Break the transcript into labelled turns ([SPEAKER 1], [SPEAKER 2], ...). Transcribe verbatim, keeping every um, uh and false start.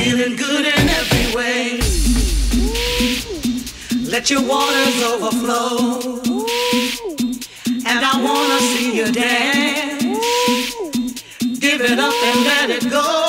[SPEAKER 1] feeling good in every way. Let your waters overflow, and I wanna see you dance. Give it up and let it go.